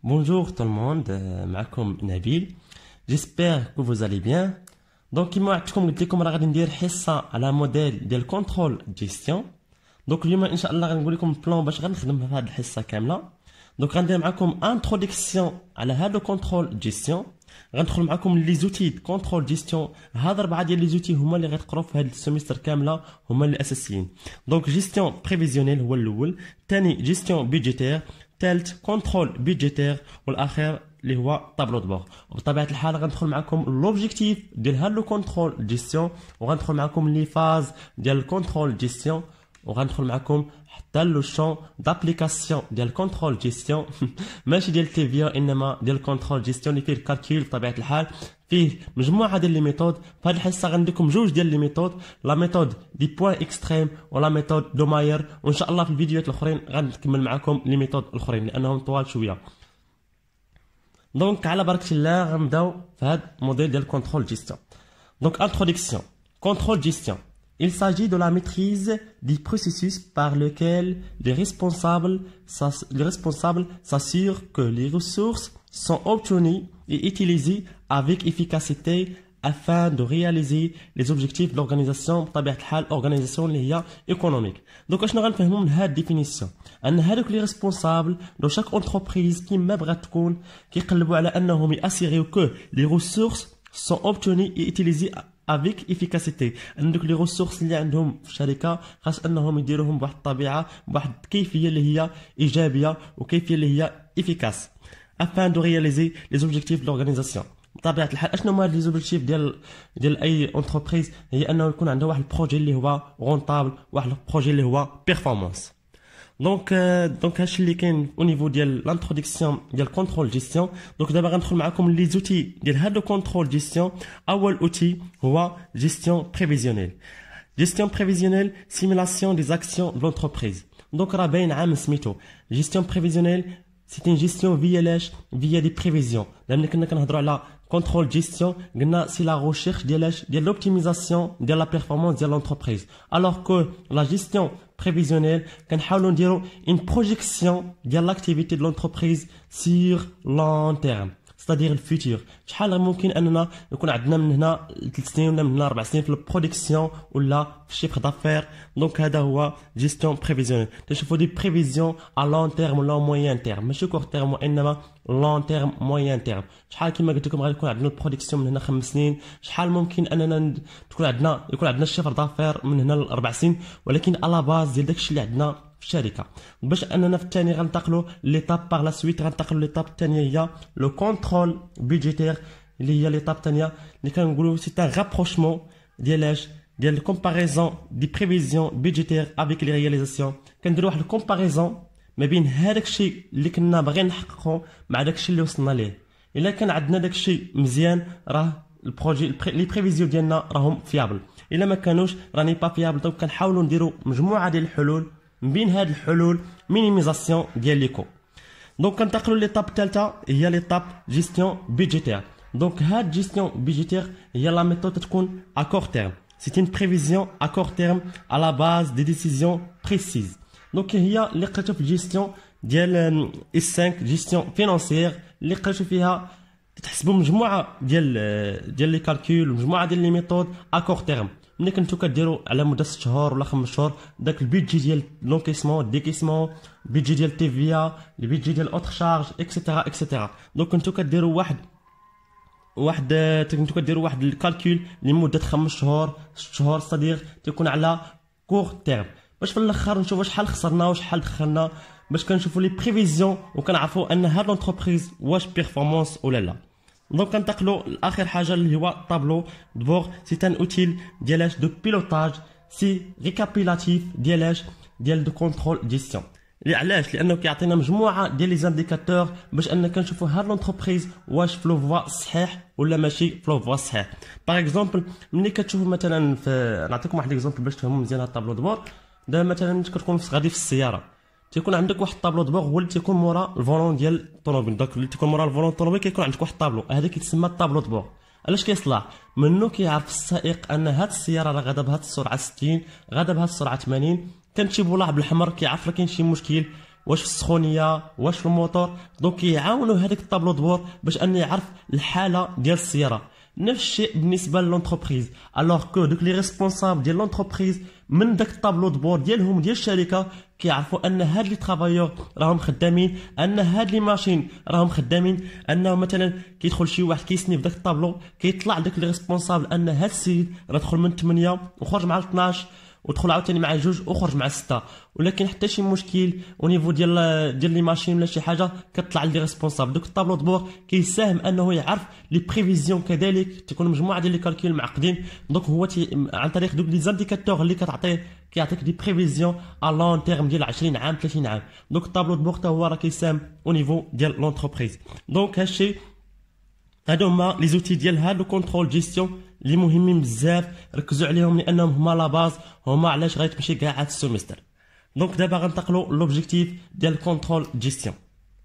Bonjour tout le monde, معكم نبيل. J'espère que vous allez bien. Donc كيما وعدتكم قلت لكم راه غادي ندير حصة على موديل ديال كونترول جيستيون. دونك اليوم ان شاء الله غنقول لكم بلان باش غنخدم في هذه الحصة كاملة. دونك غندير معكم انتروداكسيون على هذا كونترول جيستيون. غندخل معكم لي زوتي كونترول جيستيون. هاد 4 ديال لي زوتي هما اللي غتقراو في هذا السيمستر كامله، هما الاساسيين. دونك جيستيون بريفيزيونيل هو الاول، ثاني جيستيون بيدجيتير، ثالث كونترول بيدجيتير، والاخير اللي هو طابلو دو بور. وبطبيعه الحال غندخل معكم لوبجيكتيف ديال هاد لو كونترول جيستيون، وغندخل معكم لي فاز ديال الكونترول جيستيون، وغندخل معكم حتى لو شون دابليكاسيون ديال الكونترول جيستيون ماشي ديال التيفيا انما ديال الكونترول جيستيون اللي فيه الكالكيل. بطبيعه الحال فيه مجموعه ديال لي ميثود. في هذه الحصه غنديكم جوج ديال لي ميثود، لا ميثود دي بوين اكستريم ولا ميثود دو ماير، وان شاء الله في الفيديوهات الاخرين غنكمل معكم لي ميثود الاخرين لانهم طوال شويه. دونك على بركه الله غنبداو في هذا الموديل ديال الكونترول جيستيون. دونك انتروداكسيون. كونترول جيستيون. Il s'agit de la maîtrise du processus par lequel les responsables s'assurent que les ressources sont obtenues et utilisées avec efficacité afin de réaliser les objectifs de l'organisation. بطبيعة الحال organisation اللي هي économique. Donc اشنو غنفهموا من هاد définition؟ ان هادوك لي ريسبونسابل دو شاك entreprise كيما بغات تكون كيقلبوا على انهم ياسيريو كو لي ressources sont obtenues et utilisées افيك افيكاسيتي. عندك لي ريسورس اللي عندهم في الشركه خاص انهم يديروهم بواحد الطبيعه، بواحد الكيفيه اللي هي ايجابيه وكيفيه اللي هي افيكاس افان دو رياليزي لي زوبجيكتيف دو لورغانيزاسيون. بطبيعه الحال اشنو هما لي زوبجيكتيف ديال اي انتربريز؟ هي انه يكون عنده واحد البروجي اللي هو رونطابل، واحد البروجي اللي هو بيرفورمانس. دونك هادشي اللي كاين او نيفو ديال لانتروداكسيون ديال كونترول جيستيون. دونك دابا غندخل معكم لي زوتي ديال هاد كونترول جيستيون. اول اوتي هو جيستيون بريفيزيونيل. جيستيون بريفيزيونيل سيمولاسيون دي زاكسيون دو لونتربريز. دونك راه باين عام سميتو جيستيون بريفيزيونيل. سي ان جيستيون فيا لاش فيا دي بريفيزيون. لان كنا كنهضروا على كونترول جيستيون قلنا سي لا ريشيرش ديال لوبتيميزاسيون ديال لا بيرفورمانس ديال لونتربريز، الوغ كو لا جيستيون بريفيزيونيل كنحاولوا نديروا اون بروجيكسيون ديال لاكتيفيتي دو لونتربريز سير لون تيرم، ستادير الفيتور. شحال ممكن اننا يكون عندنا من هنا 3 سنين ولا من هنا 4 سنين في البرودكسيون ولا في الشيفر دافير. دونك هذا هو جيستيون بريفيزيونيل. تشوفوا دي بريفيزيون ا لون تيرم ولا موين تيرم، ماشي كور تيرم وانما لون تيرم موين تيرم. شحال كما قلت لكم غادي يكون عندنا البرودكسيون من هنا 5 سنين، شحال ممكن اننا يكون عندنا الشيفر دافير من هنا ل 4 سنين، ولكن على باز ديال داكشي اللي عندنا في الشركه. باش اننا في الثاني غنتقلوا ليتاب باغ لا سويت، غنتقلوا ليتاب الثانيه هي لو كونترول بيدجيتير اللي هي ليتاب الثانيه اللي كنقولوا سي ان رابروشمون ديال الكومباريزون دي بريفيزيون بيدجيتير افيك لي رياليزاسيون. كنديروا واحد الكومباريزون ما بين هذاك الشيء اللي كنا باغيين نحققه مع داك الشيء اللي وصلنا ليه. الا كان عندنا داك الشيء مزيان راه البروجي لي بريفيزيون ديالنا راهم فيابل، الا ما كانوش راني با فيابل. دونك كنحاولوا نديروا مجموعه ديال الحلول، من بين هاد الحلول مينيميزاسيون ديال ليكو. دونك كنتقلوا ليطاب الثالثه هي ليطاب جيستيون بيدجيتير. دونك هاد جيستيون بيدجيتير هي لا ميثود تكون ا كور تيرم، سي ان بريفيزيون ا كور تيرم على باز دي ديسيزيون بريسيز. دونك هي اللي لقيتو في الجيستيون ديال اس 5 جيستيون فينانسيير اللي لقيتو فيها تحسبوا مجموعه ديال لي كالكول ومجموعه ديال لي ميثود ا كور تيرم. ملي كنتو كديروا على مده 6 شهور ولا 5 شهور داك البيدجي ديال لونكيسمون ديكيسمون، بيدجي ديال تي في البيدجي ديال اوتر شارج اكسيتيرا اكسيتيرا. دونك كنتو كديروا واحد الكالكول لمده 5 شهور 6 شهور، صديق تيكون على كور تيرم، باش في الاخر نشوفوا شحال خسرنا وشحال دخلنا، باش كنشوفوا لي بريفيزيون وكنعرفوا ان هاد لونتربريز واش بيرفورمانس ولا لا. دونك كنتقلوا لاخر حاجه اللي هو طابلو دبور. سي ان اوتيل ديالاش دو بيلوتاج، سي ريكابيلاتيف ديال دو كونترول جيستيون. علاش؟ لانه كيعطينا مجموعه ديال لي زانديكاتور باش اننا كنشوفوا هاد لونتربريز واش في لو فوا صحيح ولا ماشي في لو فوا صحيح. باغ اكزومبل ملي كتشوفوا مثلا نعطيكم واحد اكزومبل باش تفهموا مزيان هاد الطابلو دبور. دابا مثلا ملي كتكون غادي في السياره تيكون عندك واحد الطابلو دبور هو اللي تيكون مورا الفولون ديال الطوموبيل. داك اللي تيكون مورا الفولون الطوموبيل كيكون عندك واحد الطابلو، هذا كيتسمى الطابلو دبور. علاش كيصلح؟ منو كيعرف السائق ان هاد السياره راه غادا بهاد السرعه 60، غادا بهاد السرعه 80، كنمشي بولاح بالحمر كيعرف راه كاين شي مشكل واش في السخونيه واش في الموتور. دونك كيعاونوا هذاك الطابلو دبور باش انه يعرف الحاله ديال السياره. نفس الشيء بالنسبه للونتربريز، الوغ كو دوك لي ريسبونسابل ديال لونتربريز من داك الطابلو دبور ديالهم ديال الشركه كيعرفوا ان هاد لي ترافايور راهم خدامين، ان هاد لي ماشين راهم خدامين، انه مثلا كيدخل شي واحد كيسني في داك الطابلو كيطلع داك لي ريسبونسابل ان هاد السيد راه دخل من 8 وخرج مع 12 ودخل عاوتاني مع 2 وخرج مع 6. ولكن حتى شي مشكل او نيفو ديال لي ماشين ولا شي حاجه كطلع لي ريسبونسابل. دوك الطابلو دبور كيساهم انه يعرف لي بريفيزيون، كذلك تكون مجموعه ديال لي كالكول معقدين. دونك هو عن طريق دوك لي زانديكاتور اللي كتعطيه كيعطيك دي بريفيزيون ا لون تيرم ديال 20 عام 30 عام. دونك الطابلو دبور حتى هو راه كيساهم او نيفو ديال لونتربريز. دونك هادشي هادو هما لي زوتي ديال هاد لو كونترول جيستيون اللي مهمين بزاف، ركزوا عليهم لانهم هما لا باز، هما علاش غيتمشي كاع هاد السيمستر. دونك دابا غنتقلوا لوبجيكتيف ديال الكونترول جيستيون.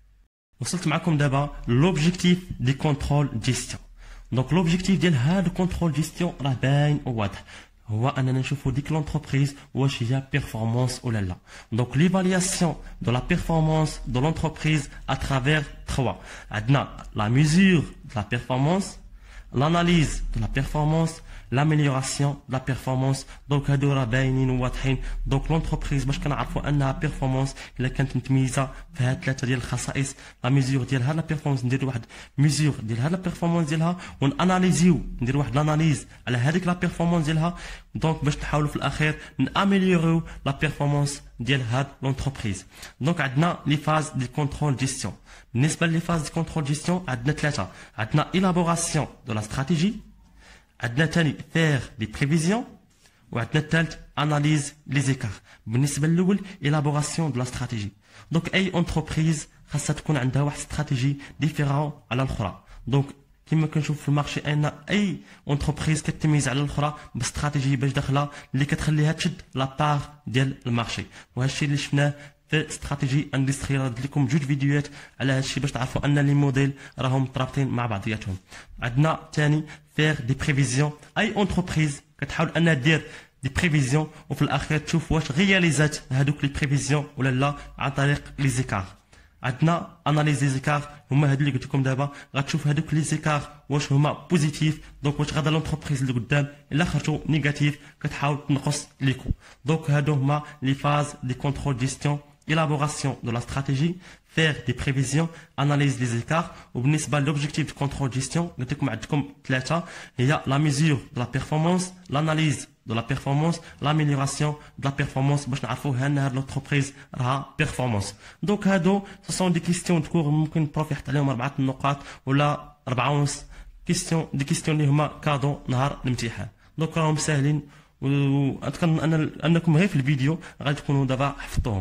وصلت معكم دابا لوبجيكتيف دي كونترول جيستيون. دونك لوبجيكتيف ديال هاد الكونترول جيستيون راه باين وواضح، هو اننا نشوفوا ديك لونتربريز واش هي بيرفورمانس ولا لا. دونك ليفالياسيون دو لا بيرفورمانس دو لونتربريز ا ترافير 3. عندنا لا ميزور دو لا بيرفورمانس، l'analyse de la performance, l'amélioration de la performance. دونك هادو راه باينين وواضحين. دونك لونتربريز باش كنعرفوا انها بيرفورمانس الا كانت متميزه في هاد 3 ديال الخصائص. لا ميزور ديال هاد لا بيرفورمانس ندير واحد ميزور ديال هاد لا بيرفورمانس ديالها وناناليزيو، ندير واحد لاناليز على هذيك لا بيرفورمانس ديالها. دونك باش نحاولوا في الاخير ناميليوريو لا بيرفورمانس ديال هاد لونتربريز. دونك عندنا لي فاز دي كونترول جيستيون. بالنسبه لي فاز دي كونترول جيستيون عندنا 3. عندنا élaboration de la stratégie، عندنا ثاني faire des prévisions، وعندنا الثالث analyse les écarts. بالنسبه للاول élaboration de la stratégie. دونك اي انتربريز خاصها تكون عندها واحد استراتيجي ديفيرون على الاخرى. دونك كما كنشوف في المارشي ان اي انتربريز كتميز على الاخرى باستراتيجي باش داخله اللي كتخليها تشد لا بار ديال المارشي. وهذا الشيء اللي شفناه في استراتيجي اندستريال. درت لكم 2 فيديوهات على هذا الشيء باش تعرفوا ان لي موديل راهم مترابطين مع بعضياتهم. عندنا ثاني فير دي بريفيزيون، اي انتربريز كتحاول انها دير دي بريفيزيون وفي الاخير تشوف واش رياليزات هذوك لي بريفيزيون ولا لا عن طريق لي زيكار. عندنا اناليز لي زيكار، هما هادو اللي قلت لكم دابا. غتشوف هذوك لي زيكار واش هما بوزيتيف، دونك واش غادا لونتربريز اللي قدام الا خرجوا نيجاتيف كتحاول تنقص ليكو. دونك هادو هما لي فاز دي كونترول جيستيون، élaboration de la stratégie, faire des prévisions, analyse des écarts. وبالنسبه للobjectif de contrôle gestion قلت لكم عندكم 3 هي la mesure de la performance, l'analyse de la performance, l'amélioration de la performance باش نعرفوا ان هاد لونتربريز راها بيرفورمانس. دونك هادو سون دي كيستيون دكور ممكن البروف يحط عليهم 4 نقاط ولا 4 ونص كيستيون، دي كيستيون اللي هما كادو نهار الامتحان. دونك راهم ساهلين واتكلم انكم غير في الفيديو غادي تكونوا دابا حفظتوهم.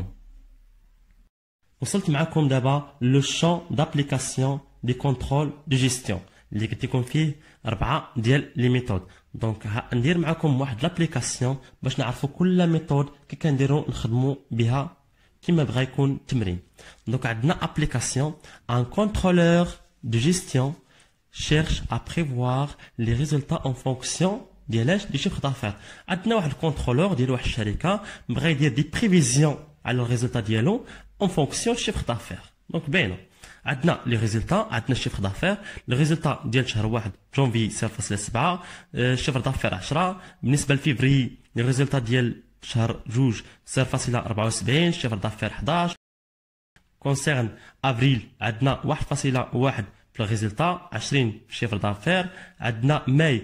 وصلت معكم دابا لو شون دابليكاسيون دي كونترول دو جيستيون اللي قلت لكم فيه 4 ديال لي ميثود. دونك ندير معكم واحد لابليكاسيون باش نعرفوا كل ميثود كي كنديروا نخدموا بها كيما بغا يكون التمرين. دونك عندنا ابليكاسيون ان كونترولور دو جيستيون cherche à prévoir les résultats en fonction ديالاش دي شيفر دافير. عندنا واحد الكونترولور ديال واحد الشركه بغا يدير دي بريفيزيون على الريزلتا ديالو en fonction du chiffre d'affaires. Donc باينه عندنا لي ريزلتا، عندنا الشيفر دافير. لي ريزلتا ديال شهر 1 جونفي 0.7، الشيفر دافير 10. بالنسبه لفيفري لي ريزلتا ديال شهر 2 0.74، الشيفر دافير 11. كونسيرن افريل عندنا 1.1 في الريزلتا، 20 في الشيفر دافير. عندنا ماي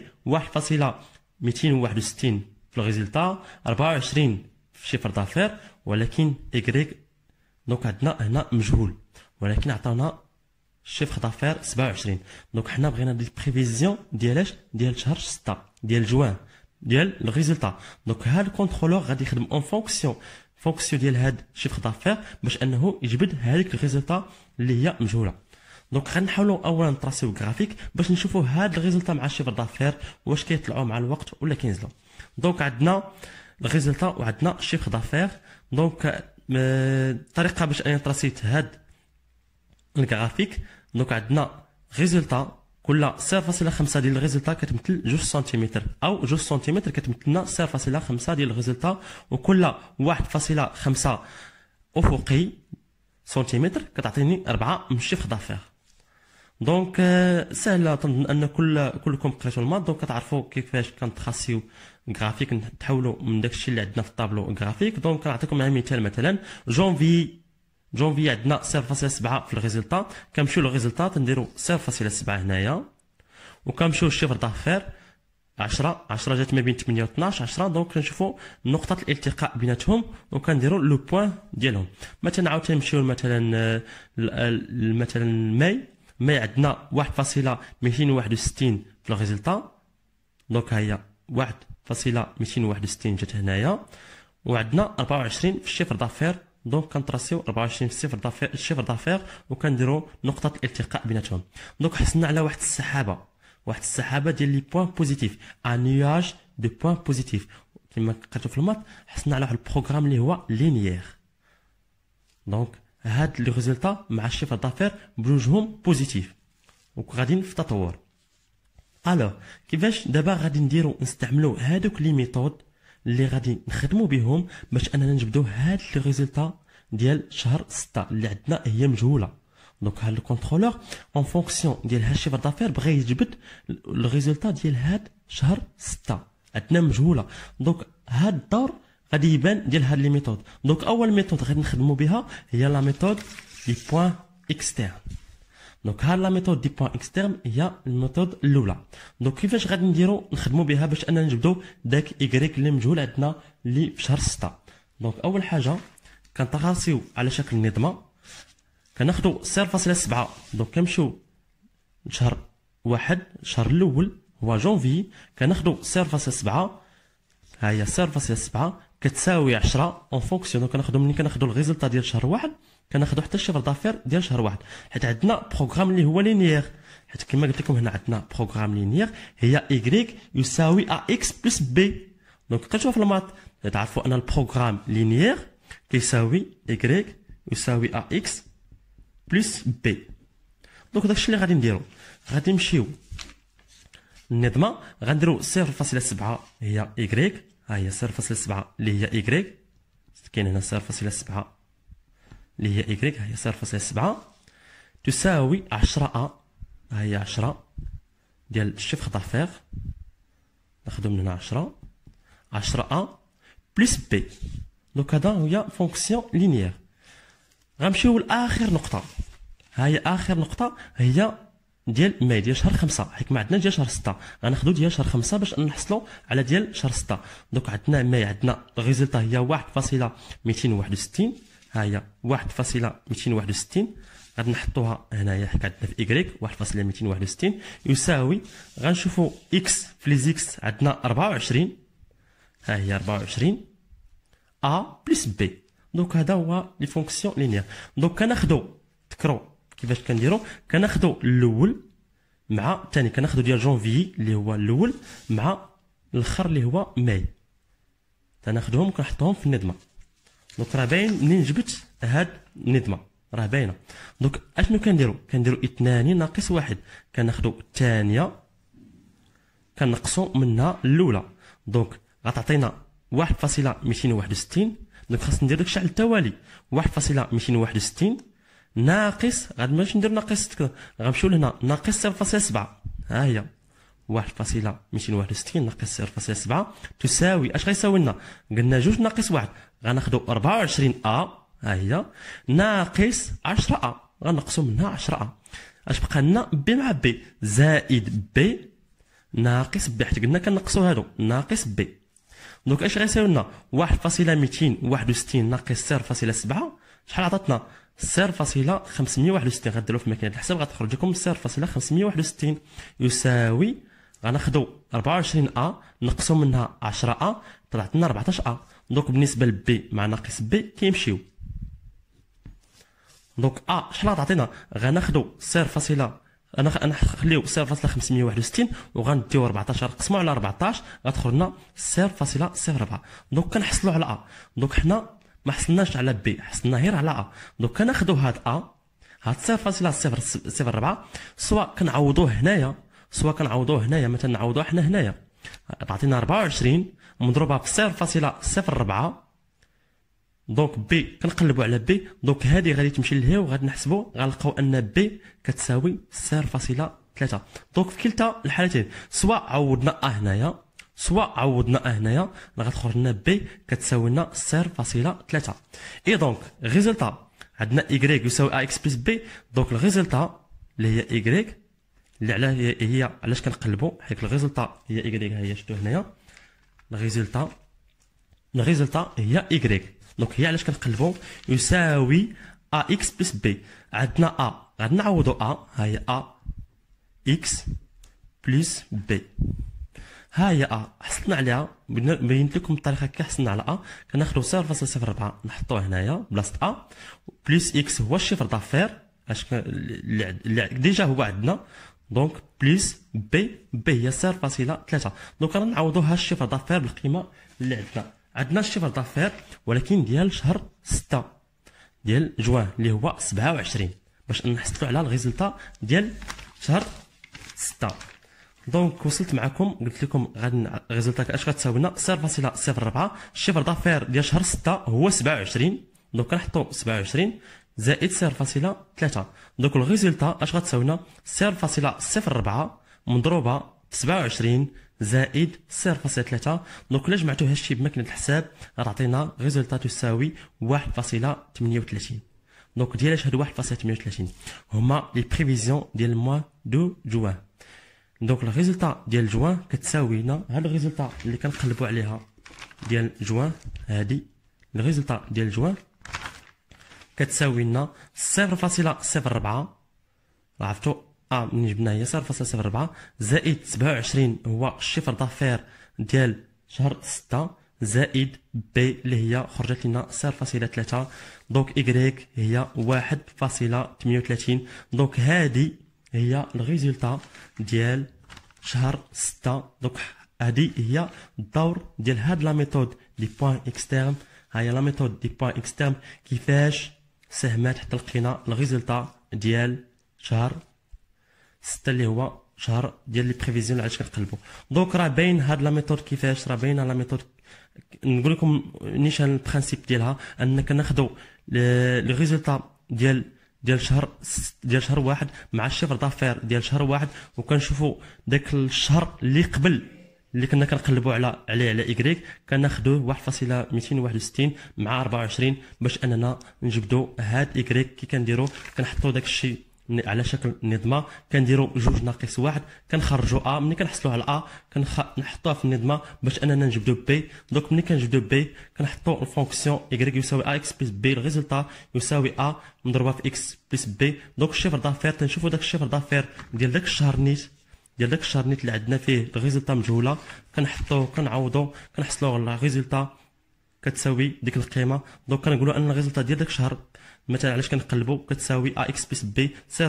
1.261 في الريزلتا، 24 في الشيفر دافير. ولكن إكريك دونك عندنا هنا مجهول، ولكن عطاونا الشيفر دافير 27. دونك حنا بغينا دي بريفيزيون ديالاش ديال شهر 6 ديال جوان ديال الريزلتا. دونك هاد الكونترولور غادي يخدم اون فونكسيون ديال هاد الشيفر دافير باش انه يجبد هذيك الريزلتا اللي هي مجهوله. دونك غنحاولوا اولا نطراسيو جرافيك باش نشوفوا هاد الريزلتا مع الشيفر دافير واش كيطلعوا مع الوقت ولا كينزلوا. دونك عندنا الريزلتا وعندنا الشيفر دافير. دونك الطريقه باش اني تراسيت هاد الجرافيك. دونك عندنا ريزلتا كل 0.5 ديال الريزلتا كتمثل 2 سنتيمتر، او 2 سنتيمتر كتمثل لنا 0.5 ديال الريزلتا، وكل 1.5 افقي سنتيمتر كتعطيني 4 من الشيفر دافير. دونك سهله، تنظن ان كلكم قريتوا المات، دونك كتعرفوا كيفاش كنتراسيو غرافيك، نتحولوا من داكشي اللي عندنا في الطابلو غرافيك. دونك كنعطيكم مثال، مثلا جونفي عندنا 0.7 في الريزلتا، كنمشيو للريزلتا تنديرو 0.7 هنايا، وكنمشيو للشيفر دافير 10 جات ما بين 8 و 12 10. دونك كنشوفوا نقطة الالتقاء بيناتهم وكنديروا لو بوين ديالهم. مثلا عاوتاني نمشيو مثلا ماي عندنا 1.261 في الريزلتا، دونك ها هي 1.261 جات هنايا، وعندنا 24 في الشيفر دافير. دونك كنتراسيو 24 في الشيفر دافير وكنديروا نقطة الالتقاء بيناتهم. دونك حصلنا على واحد السحابة ديال لي بوين بوزيتيف، ان نياج دو بوين بوزيتيف. كما قريتو في المات حصلنا على واحد البروغرام اللي هو لينيير. دونك هاد لي ريزولتا مع الشيفر دافير بجوجهم بوزيتيف وغاديين في التطور. الوغ كيفاش دابا غادي نستعملوا هادوك لي ميثود اللي غادي نخدموا بهم باش اننا نجبدوا هاد لي ريزولتا ديال شهر 6 اللي عندنا هي مجهوله. دونك هاد الكونترولور اون فونكسيون ديال هاد الشيفر دافير بغا يجبد الريزولتا ديال هاد شهر 6 عندنا مجهوله. دونك هاد الدور غادي يبان ديال هاد لي ميثود. دونك اول ميثود غادي نخدموا بها هي لا ميثود دي بوين اكسترن. دونك هاد لا ميثود دي بوين اكسترن هي الميثود الاولى. دونك كيفاش غادي نخدموا بها باش اننا نجبدوا داك ايكغيك اللي مجهول عندنا اللي في شهر 6. دونك اول حاجه كنتراسيو على شكل نظمه، كناخذوا 0.7. دونك كنمشيو لشهر 1، الشهر الاول هو جونفي، كناخذوا 0.7. ها هي 0.7 كتساوي 10 اون فونكسيون. دونك ملي كناخذوا الريزلتا ديال شهر 1 كناخذوا حتى الشيفر دافير ديال شهر 1، حيت عندنا بروغرام اللي هو لينيير. حيت كما قلت لكم هنا عندنا بروغرام لينيير هي ايكغيك يساوي ا اكس بلس بي. دونك كتشوفوا في المات تعرفوا ان البروغرام لينيير كيساوي ايكغيك يساوي ا اكس بلس بي. دونك داكشي اللي غادي نديرو، غادي نمشيو النظمه غنديرو 0.7 هي ايكغيك، ها هي 0.7 اللي هي ايكغيك، كاين هنا 0.7 اللي هي ايكغيك، ها هي 0.7 تساوي 10 ا، ها هي 10 ديال الشيفر دافير، ناخذو من هنا 10 ا بلس بي. دونك هذا هي فونكسيون لينيير. غنمشيو لاخر نقطه، ها هي اخر نقطه هي ديال ماي ديال شهر 5، حيت ما عندنا ديال شهر 6 غناخذوا ديال شهر 5 باش نحصلوا على ديال شهر 6. دونك عندنا ماي عندنا الريزلتا هي 1.261، ها هي 1.261 غادي نحطوها هنايا حيت عندنا في ايكغيك 1.261 يساوي، غنشوفوا اكس في لي زيكس عندنا 24، ها هي 24 ا بلس بي. دونك هذا هو لي فونكسيون لينيير. دونك كناخذوا تكرو كيفاش كنديروا، كناخذوا الاول مع الثاني، كناخذوا ديال جونفي اللي هو الاول مع الاخر اللي هو ماي، تناخذهم وكنحطوهم في النظمه. دونك راه باين منين جبت هاد النظمه راه باينه. دونك اشنو كنديروا 2 ناقص 1، كناخذوا الثانيه كنقصوا منها الاولى. دونك غتعطينا 1.261. دونك خاص ندير داكشي على التوالي، 1.261 ناقص، غادي ماشي ندير ناقص، غنمشيو لهنا ناقص 0.7، ها هي 1.261 ناقص 0.7 تساوي اش غيساوي لنا؟ قلنا 2 ناقص 1، غناخذوا 24 ا، ها هي ناقص 10 ا، غنقصوا منها 10 ا. اش بقى لنا؟ بي مع بي زائد بي ناقص بي، حيت قلنا كنقصوا هادو ناقص بي. دونك اش غيساوي لنا؟ 1.261 ناقص 0.7 شحال عطاتنا؟ 0.561. غديروا في ماكينه الحساب غتخرج لكم 0.561 يساوي، غناخذوا 24 ا نقصوا منها 10 ا طلعت لنا 14 ا. دونك بالنسبه لبي مع ناقص بي كيمشيو. دونك ا شحال غتعطينا؟ غناخذوا نخليو 0.561 وغنديو 14 نقسمو على 14 غتخرج لنا 0.04. دونك كنحصلوا على ا. دونك حنا ما حصلناش على بي، حصلنا غير على ا. دونك كناخذوا هاد ا هاد 0.004 سواء كنعوضوه هنايا سواء كنعوضوه هنايا، مثلا نعوضوه حنا هنايا تعطينا 24 مضروبه في 0.04 دونك بي كنقلبوا على بي، دونك هذه غادي تمشي لهي وغادي نحسبوا غنلقاو ان بي كتساوي 0.3. دونك في كلتا الحالتين سواء عوضنا هنايا سواء عوضنا هنايا راه غتخرج لنا بي كتساوي لنا 0.3. اي دونك ريزلتا عندنا y يساوي اكس بلس بي. دونك الريزلتا اللي هي y اللي على هي علاش كنقلبوا حيت الريزلتا هي y، ها هي شفتوا هنايا الريزلتا هي y. دونك هي علاش كنقلبوا يساوي اكس بلس بي. عندنا غادي نعوضوا ها هي اكس بلس بي، ها هي حصلنا عليها بينت لكم الطريقه كي حصلنا على كناخذوا 0.04 نحطوه هنايا بلاصه بلس اكس هو الشيفر دافير اش ديجا هو عندنا. دونك بلس بي هي 0.3. دونك رانا نعوضوا ها الشيفر دافير بالقيمه اللي عندنا الشيفر دافير ولكن ديال شهر 6 ديال جوان اللي هو 27 باش نحصلوا على الريزلتا ديال شهر 6. دونك وصلت معكم قلت لكم غادي الريزلتا اش غتساوي لنا 0.04. الشيفر دافير ديال شهر 6 هو 27. دونك كنحطوا 27 زائد 0.3. دونك الريزلتا اش غتساوي لنا 0.04 مضروبه في 27 زائد 0.3. دونك الا جمعتو هادشي بماكينه الحساب غتعطينا ريزلتا تساوي 1.38. دونك ديال هاد 1.38 هما لي بريفيزيون ديال الموا دو جوان. دونك الريزلتا ديال جوان كتساوي لنا هاد الريزلتا اللي كنقلبوا عليها ديال جوان، هادي الريزلتا ديال جوان كتساوي لنا 0.04. عرفتوا منين جبنا هي 0.04 زائد 27 هو الشيفر دافير ديال شهر 6 زائد بي اللي هي خرجت لنا 0.3. دونك إكغيك هي 1.38. دونك هادي هي الريزلتا ديال شهر 6. دونك هادي هي الدور ديال هاد لا ميثود دي بوين اكسترن. هاهي لا ميثود دي بوين اكسترن كيفاش ساهمات حتى لقينا الريزلتا ديال شهر 6 اللي هو شهر ديال لي بريفيزيون علاش كنقلبوا. دونك راه باين هاد لا ميثود كيفاش راه باينه لا ميثود. نقول لكم نيشان البرانسيپ ديالها ان كناخذوا لي ريزلتا ديال شهر واحد مع الشيفر دافير ديال شهر واحد وكنشوفوا داك الشهر اللي قبل اللي كنا كنقلبوا عليه على إكغيك كناخذوه 1.261 مع 24 باش اننا نجبدوا هاد إكغيك. كي كنديروا كنحطوا داك الشيء على شكل نظمه كنديروا 2 - 1 كنخرجوا ملي كنحصلوا على كنحطوها في النظمه باش اننا نجبدوا بي. دونك ملي كنجبدوا بي كنحطوا الفونكسيون y يساوي اكس بلس بي. الريزلتا يساوي مضروبه في اكس بلس بي. دونك الشيفر دافير تنشوفوا داك الشيفر دافير ديال داك الشهر نيت اللي عندنا فيه الريزلتا مجهوله كنحطوه كنعوضوا كنحصلوا على الريزلتا كتساوي ديك القيمه. دونك كنقولوا ان الريزلتا ديال داك الشهر مثلا علاش كنقلبوا كتساوي اكس بلس بي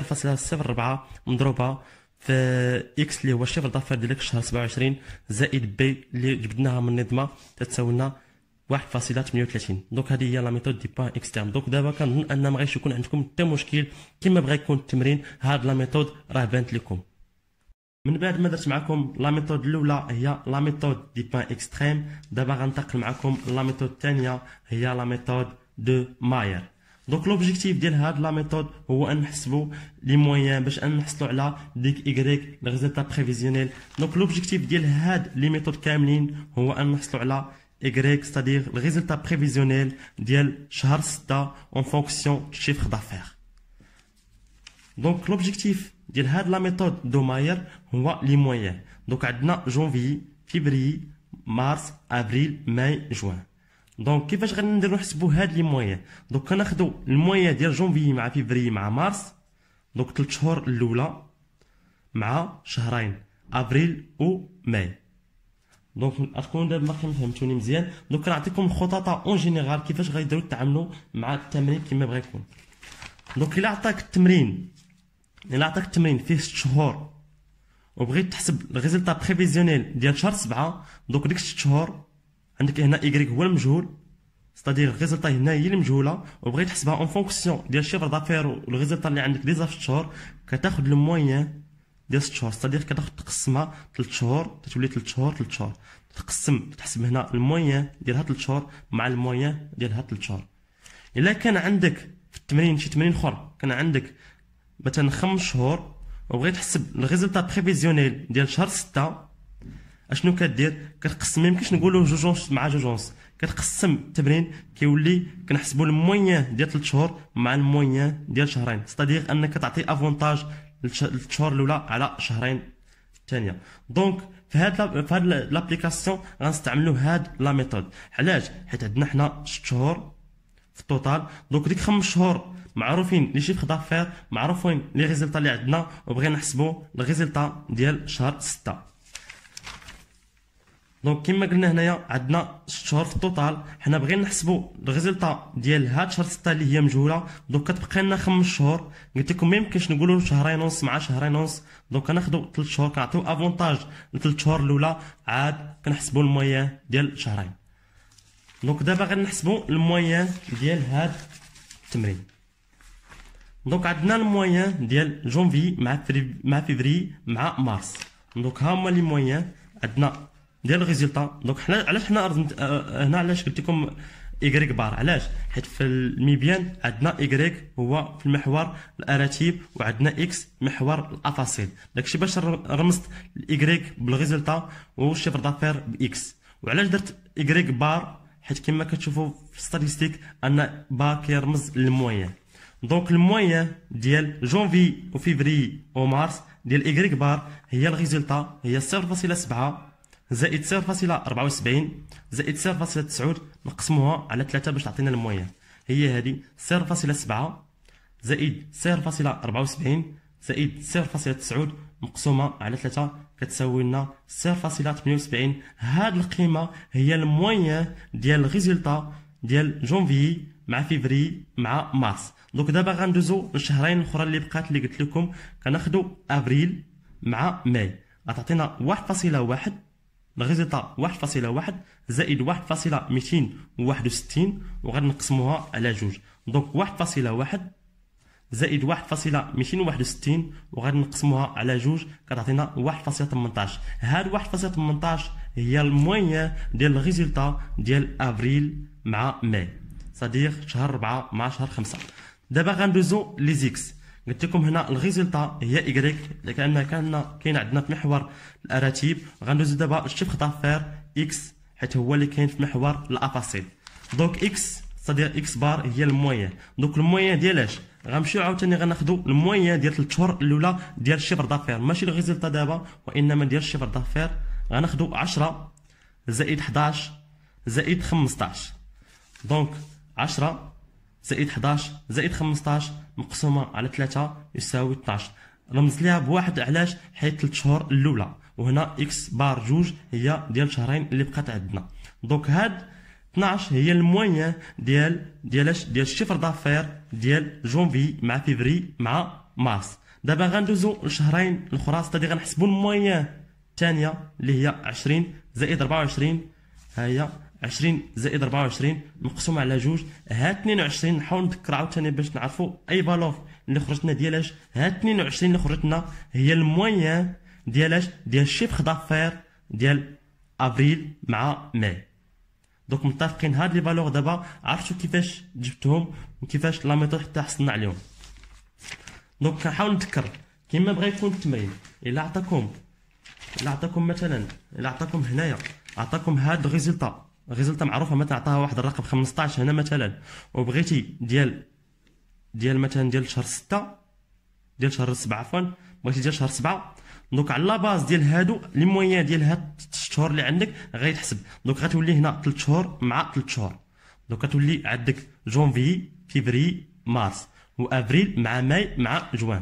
0.04 مضروبه في اكس اللي هو الشيفر دافير ديال داك الشهر 27 زائد بي اللي جبدناها من النظمه تتساوي لنا 1.38. دونك هذه هي لا ميثود دي بوين اكسترن. دونك دابا كنظن ان ما غاديش يكون عندكم حتى مشكل كيما بغا يكون التمرين. هاد لا ميثود راه بانت لكم. من بعد ما درت معكم لا ميثود الاولى هي لا ميثود دي بوين اكستريم، دابا غنتقل معكم لا ميثود الثانيه هي لا ميثود دو ماير. دونك لوبجيكتيف ديال هاد لا ميثود هو ان نحسبوا لي مويان باش ان نحصلوا على ديك ايكغيك لي ريزلتا بريفيزيونيل. دونك لوبجيكتيف ديال هاد لي ميثود كاملين هو ان نحصلوا على ايكغيك ستادير لي ريزلتا بريفيزيونيل ديال شهر 6 اون فونكسيون شيفر دافير. دونك لوبجيكتيف ديال هاد لا ميثود دو ماير هو لي مويان. دونك عندنا جونفي فيفري مارس افريل ماي جوان. دونك كيفاش غنديرو نحسبوا هاد لي مويان؟ دونك كناخذوا المويان ديال جونفي مع فيفري مع مارس، دونك 3 شهور الاولى مع شهرين افريل و ماي. دونك اتكون دابا باقي فهمتوني مزيان. دونك كنعطيكم الخططه اون جينيرال كيفاش غيديروا تعاملوا مع التمرين كيما بغا يكون. دونك الا عطاك التمرين فيه 6 شهور وبغيت تحسب الريزلتا بريفيزيونيل ديال شهر 7، دونك ديك 6 شهور عندك هنا إيكغيك هو المجهول، ستادير الريزلتا هنا هي المجهوله، وبغيت تحسبها اون فونكسيون ديال الشيفر دافير والريزلتا اللي عندك ديجا في 6 شهور، كتاخذ المويان ديال 6 شهور، ستادير كتاخذ تقسمها 3 شهور تتولي 3 شهور 3 شهور تحسب هنا الموين ديال هاد 3 شهور مع الموين ديال هاد 3 شهور. الا كان عندك في التمرين شي تمرين اخر كان عندك مثلا 5 شهور وبغيت تحسب الريزلتا بريفيزيونيل ديال شهر 6، اشنو كدير؟ كتقسم، ما يمكنش نقولوا جوجونس مع جوجونس، كتقسم التمرين كيولي كنحسبوا الموين ديال 3 شهور مع الموين ديال شهرين، ستادير انك تعطي افونتاج للشهور الاولى على شهرين الثانيه. دونك في هاد لابليكاسيون غنستعملوا هاد لا ميثود. علاش؟ حيت عندنا حنا 6 شهور في التوتال، دونك ديك 5 شهور معروفين لي شيفر دافير، معروفين لي ريزلتا اللي عندنا، وبغينا نحسبوا الريزلتا ديال شهر 6. دونك كما قلنا هنايا عندنا 6 شهور في التوتال، حنا بغينا نحسبوا الريزلتا ديال هاد شهر 6 اللي هي مجهوله، دونك كتبقى لنا 5 شهور. قلت لكم ما يمكنش نقولوا شهرين ونص مع شهرين ونص، دونك كناخذوا 3 شهور كنعطيو افونتاج ل3 شهور الاولى، عاد كنحسبوا الموين ديال شهرين. دونك دابا غنحسبوا الموين ديال هاد التمرين. دونك عندنا الموين ديال جونفي مع فيفري مع مارس. دونك ها هما لي موين عندنا ديال الريزلتا. دونك حنا علاش حنا هنا علاش قلت لكم ايغريك بار؟ علاش؟ حيت في الميبيان عندنا ايغريك هو في المحور الاراتيب، وعندنا اكس محور الافاصيل. داكشي باش رمزت الايغريك بالريزلتا والشيفر دافير باكس. وعلاش درت ايغريك بار؟ حيت كما كتشوفوا في الستاتيستيك ان بار كيرمز للموين. دونك الموين ديال جونفي وفيفري ومارس ديال ايغريك بار هي الريزلتا، هي 0.7 زائد 0.74 زائد 0.9 نقسموها على 3 باش تعطينا الموين. هي هذه 0.7 زائد 0.74 زائد 0.9 مقسومه على 3 كتساوي لنا 0.78. هاد القيمه هي الموين ديال الريزلتا ديال جونفي مع فيفري مع مارس. دونك دابا غندوزو للشهرين الاخرى اللي بقات اللي قلت لكم، كناخذوا افريل مع ماي، غتعطينا 1.1 الريزلتا 1.1 زائد 1.261 وغنقسموها على جوج. دونك 1.1 زائد 1.261 وغنقسموها على جوج كتعطينا 1.18. هاد 1.18 هي الموين ديال الريزلتا ديال افريل مع ماي، صديق شهر 4 مع شهر 5. دابا غندوزو لي زيكس. قلت لكم هنا الريزلتا هي ايغريك لان كاين عندنا في محور الاراتيب. غندوزو دابا الشيفر دافير اكس حيت هو اللي كاين في محور الافاصيل. دونك اكس صديق اكس بار هي الموين. دونك الموين ديالاش؟ غنمشيو عاوتاني غناخدو الموين ديال 3 شهور الاولى ديال الشيفر دافير، ماشي الريزلتا دابا وانما ديال الشيفر دافير. غناخدو 10 زائد 11 زائد 15. دونك 10 زائد 11 زائد 15 مقسومه على 3 يساوي 12. رمز ليها بواحد علاش؟ حيت 3 شهور الاولى، وهنا اكس بار جوج هي ديال الشهرين اللي بقات عندنا. دونك هاد 12 هي الموين ديال الشيفر دافير ديال جونفي مع فيفري مع مارس. دابا غندوزو للشهرين الاخرى، ستادي غنحسبوا الموين الثانيه اللي هي 20 زائد 24. ها هي 20 زائد 24 مقسومه على جوج. ها 22 نحاول نذكر عاوتاني باش نعرفوا اي فالور اللي خرجتنا ديالاش. ها 22 اللي خرجتنا هي الموين ديال الشيفر دافير ديال افريل مع ماي. دونك متفقين هاد لي فالور دابا عرفتوا كيفاش جبتهم وكيفاش لا ميثود حتى حصلنا عليهم. دونك كنحاول نذكر كيما بغا يكون التمرين. الا عطاكم مثلا الا عطاكم هنايا عطاكم هاد الريزلتا معروفه، مثلا عطاها واحد الرقم 15 هنا مثلا، وبغيتي ديال مثلا ديال شهر 6 ديال شهر 7 عفوا، بغيتي ديال شهر 7. دونك على لا باز ديال هادو لي موين ديال هاد الشهور اللي عندك غيتحسب. دونك غتولي هنا 3 شهور مع 3 شهور. دونك غتولي عندك جونفي فيفري مارس وافريل مع ماي مع جوان.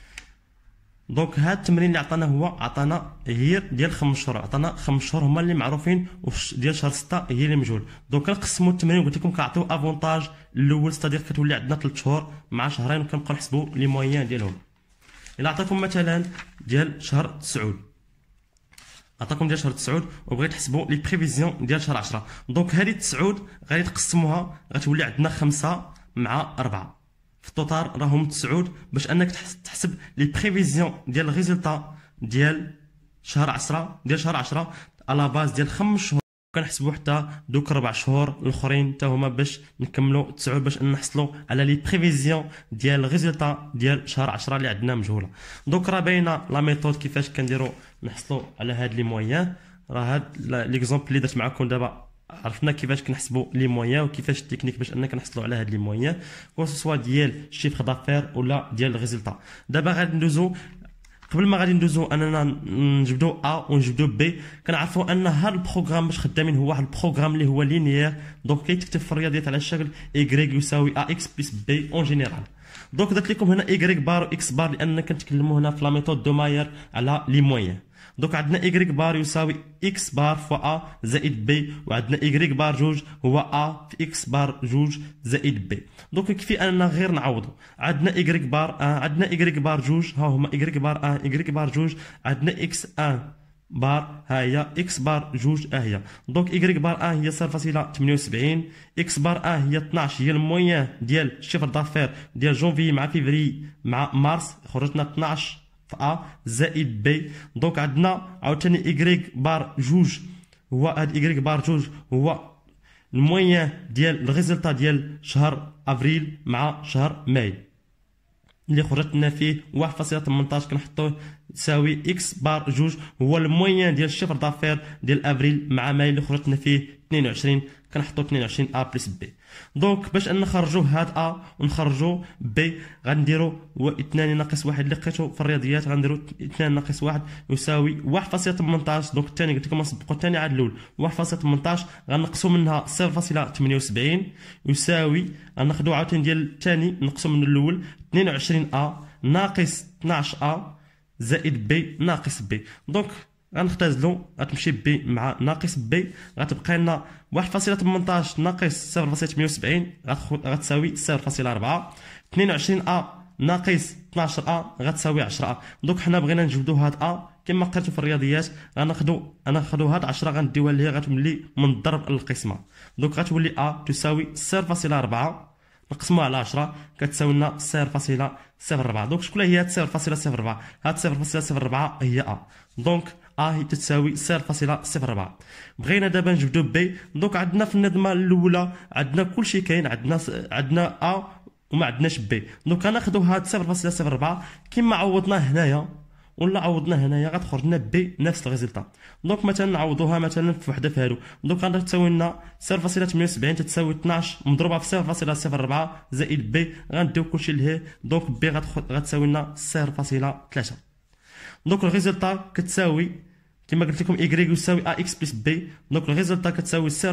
دونك هاد التمرين اللي عطانا هي ديال 5 شهور، عطانا 5 شهور هما اللي معروفين، وديال شهر 6 هي اللي مجهول. دونك كنقسموا التمرين قلت لكم كنعطيو افونتاج الاول، ستادير كتولي عندنا 3 شهور مع شهرين وكنبقاو نحسبوا لي موين ديالهم. الا عطاكم مثلا ديال شهر 9 وبغيت تحسبوا لي بريفيزيون ديال شهر 10. دونك هذه 9 غادي تقسموها غتولي عندنا 5 مع 4 في التوتال راهم 9 باش انك تحسب لي بريفيزيون ديال الريزلتا ديال شهر 10 على باز ديال 5 شهور، كنحسبوا حتى دوك 4 شهور الاخرين حتى هما باش نكملوا 9 باش نحصلوا على لي بريفيزيون ديال الريزلتا ديال شهر 10 اللي عندنا مجهوله. دونك راه باينه لا ميثود كيفاش كنديروا نحصلوا على هاد لي مويان. راه هاد ليكزومبل اللي درت معكم دابا عرفنا كيفاش كنحسبوا لي مويان وكيفاش التكنيك باش اننا كنحصلوا على هاد لي مويان كو سوا ديال شيفر دافير ولا ديال الريزلتا. دابا غادي ندوزو، قبل ما غادي ندوزو اننا نجبدو ا ونجبدو بي، كنعرفوا ان هاد البروغرام باش خدامين هو واحد البروغرام اللي هو لينيير، دونك كيتكتب في الرياضيات على الشكل y يساوي ا اكس بلس بي اون جينيرال. دونك درت لكم هنا y بار و x بار لان كنتكلموا هنا في لا ميثود دو ماير على لي مويان. دونك عندنا y بار يساوي x بار فوا a زائد b، وعندنا y بار جوج هو a في x بار جوج زائد b. دونك يكفي اننا غير نعوضوا. عندنا y بار عندنا y بار جوج ها هما y بار y بار جوج، عندنا x بار ها هي x بار جوج ها هي. دونك y بار هي 0.78، x بار هي 12 هي المويان ديال الشيفر دافير ديال جونفي مع فيفري مع مارس، خرجتنا 12 في ا زائد بي. دونك عندنا عاوتاني y بار جوج هو هاد y بار جوج هو المويان ديال الريزلتا ديال شهر افريل مع شهر ماي اللي خرجتنا فيه 1.18 كنحطوه تساوي اكس بار جوج هو المويان ديال الشيفر دافير ديال افريل مع ماي اللي خرجتنا فيه 22 كنحطو 22 ا بلس بي. دونك باش نخرجوا هاد ا ونخرجوا بي غنديروا 2 ناقص 1 اللي لقيتو في الرياضيات، غنديروا 2 ناقص 1 يساوي 1.18. دونك الثاني قلت لكم نسبقوا الثاني عاد الاول 1.18 غنقصوا منها 0.78 يساوي غناخذوا عاوتاني ديال الثاني نقصوا من الاول 22 ا ناقص 12 ا زائد بي ناقص بي. دونك غنختزلوا غتمشي بي مع ناقص بي غتبقى لنا 1.18 ناقص 0.78 غتساوي 0.4. 22 ا ناقص 12 ا غتساوي 10 ا. دونك حنا بغينا نجبدوا هاد ا كما قريتو في الرياضيات غناخذوا هاد 10 غنديوها ليها غتولي من الضرب للقسمه. دونك غتولي ا تساوي 0.4 نقسموها على 10 كتساوي لنا 0.04. دونك شكون هي هاد 0.04؟ هاد 0.04 هي ا. دونك هي تساوي 0.04. بغينا دابا نجبدو بي. دونك عندنا في النظمه الاولى عندنا كلشي كاين، عندنا ا وما عندناش بي. دونك غناخذوا هاد 0.04 كما عوضنا هنايا ولا عوضنا هنايا غتخرج لنا بي نفس الريزلتا. دونك مثلا نعوضوها مثلا في وحده في هادو. دونك غتساوي لنا 0.78 تساوي 12 مضروبه في 0.04 زائد بي غنديو كلشي لهيه. دونك بي غتساوي لنا 0.3. دونك الريزلتا كتساوي كما قلت لكم y يساوي ax بلس b. دونك الريزلتا كتساوي 0.04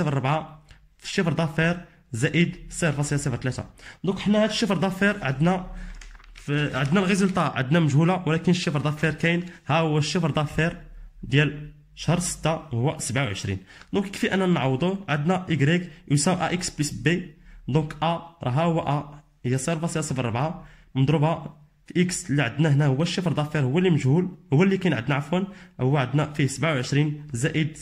في الشيفر دافير زائد 0.03. دونك حنا هاد الشيفر دافير عندنا الريزلتا عندنا مجهوله ولكن الشيفر دافير كاين. ها هو الشيفر دافير ديال شهر 6 هو 27. دونك يكفي اننا نعوضوه. عندنا y يساوي ax بلس b. دونك a راه هو a هي 0.04 مضروبه في اكس اللي عندنا هنا هو الشيفر دافير هو اللي مجهول هو اللي كاين عندنا عفوا هو عندنا فيه 27 زائد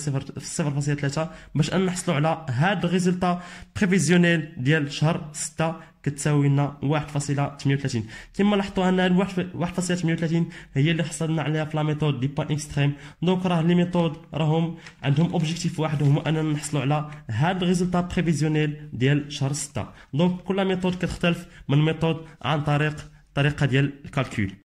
0.03 باش نحصلوا على هاد الريزلتا بريفيزيونيل ديال شهر 6 كتساوي لنا 1.38. كما لاحظتوا ان 1.38 هي اللي حصلنا عليها في لا ميثود دي بوين اكستريم. دونك راه لي ميثود راهم عندهم اوبجيكتيف واحد هو اننا نحصلوا على هاد الريزلتا بريفيزيونيل ديال شهر 6. دونك كل ميثود كتختلف من ميثود عن طريقه ديال الكالكول.